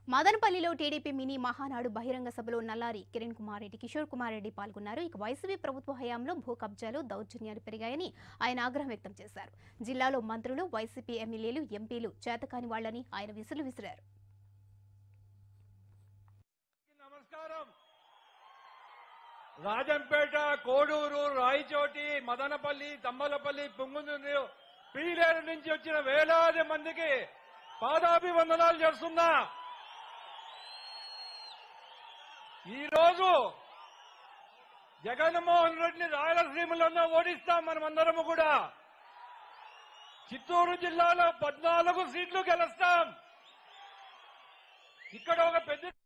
మదనపల్లిలో TDP mini Mahanadu బహిరంగ సభలో నల్లారి కిరణ్ కుమార్ రెడ్డి, కిషోర్ కుమార్ రెడ్డి పాల్గొన్నారు. ఇక వైసీపీ ప్రభుత్వ హయాంలో భూ కబ్జాలు, దౌర్జన్యాలు పెరిగాయని ఆయన ఆగ్రహం వ్యక్తం చేశారు. జిల్లాలో మంత్రులు, వైసీపీ ఎమ్మెల్యేలు, ఎంపీలు చేతకాని వాళ్లని ఆయన విసిరారు. రాజంపేట, కోడూరు, రాయచోటి, మదనపల్లి, తమ్మలపల్లి, పుంగునూరు, పీలేరు నుంచి వచ్చిన వేలాది మందికి పాదాభివందనాలు చేస్తున్నా. ఈ రోజు జగన్మోహన్ రెడ్డిని రాయలసీమలోనే ఓడిస్తాం మనమందరము కూడా. చిత్తూరు జిల్లాలో 14 సీట్లు గెలుస్తాం. ఇక్కడ ఒక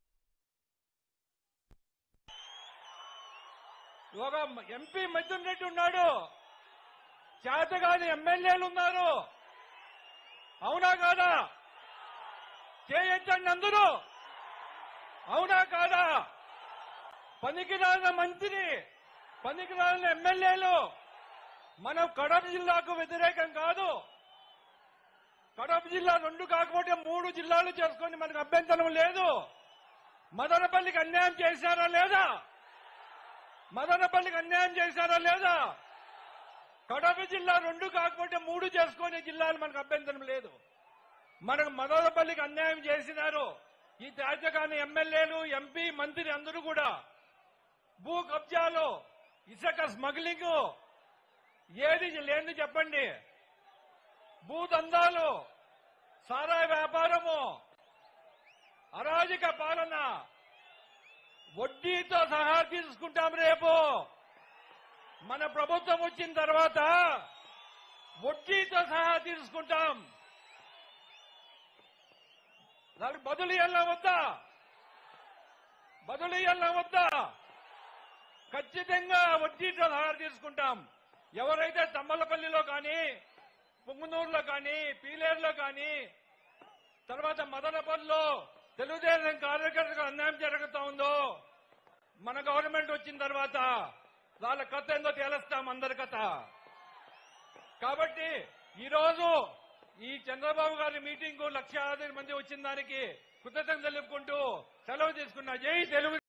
ఎంపీ మిథున్ రెడ్డి ఉన్నాడు, చేతగాని ఎమ్మెల్యేలు ఉన్నారు. అవునా కాదా? చేయొచ్చండి అందరూ. అవునా కాదా? పనికిరాని మంత్రి, పనికిరాని ఎమ్మెల్యేలు. మనం కడప జిల్లాకు వ్యతిరేకం కాదు. కడప జిల్లా 2 కాకపోతే 3 జిల్లాలు చేసుకొని మనకు అభ్యంతరం లేదు. మదనపల్లికి అన్యాయం చేశారా లేదా? మదనపల్లికి అన్యాయం చేశారా లేదా? కడప జిల్లా 2 కాకపోతే 3 చేసుకునే జిల్లాలు మనకు అభ్యంతరం లేదు. మనకు మదనపల్లికి అన్యాయం చేసినారు ఈ తాజాగాని ఎమ్మెల్యేలు, ఎంపీ, మంత్రి అందరూ కూడా. భూ కబ్జాలు, ఇసుక స్మగ్లింగ్, ఏది లేని చెప్పండి. భూదందాలు, సారాయి వ్యాపారము, అరాజక పాలన, వడ్డీతో సహా తీసుకుంటాం. రేపు మన ప్రభుత్వం వచ్చిన తర్వాత వడ్డీతో సహా తీసుకుంటాం. దానికి బదులు ఇయ్యాలా వద్దా? బదులు ఇయ్యాలా వద్దా? ఖచ్చితంగా వడ్డీతో సహా తీసుకుంటాం. ఎవరైతే తమ్మలపల్లిలో కానీ, పుంగనూరులో కానీ, పీలేరులో కానీ, తర్వాత మదనపల్లిలో తెలుగుదేశం కార్యకర్తలకు అన్యాయం జరుగుతూ ఉందో, మన గవర్నమెంట్ వచ్చిన తర్వాత వాళ్ళ కథ ఏందో తేలుస్తాం, అందరి కథ. కాబట్టి ఈరోజు ఈ చంద్రబాబు గారి మీటింగ్ 1,00,000 మంది వచ్చిన దానికి కృతజ్ఞతలు తెలుపుకుంటూ సెలవు తీసుకున్నా. జై తెలుగు.